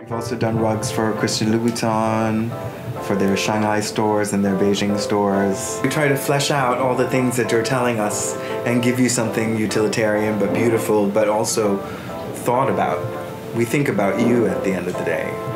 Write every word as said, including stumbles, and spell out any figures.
We've also done rugs for Christian Louboutin, for their Shanghai stores and their Beijing stores. We try to flesh out all the things that you're telling us and give you something utilitarian but beautiful, but also thought about. We think about you at the end of the day.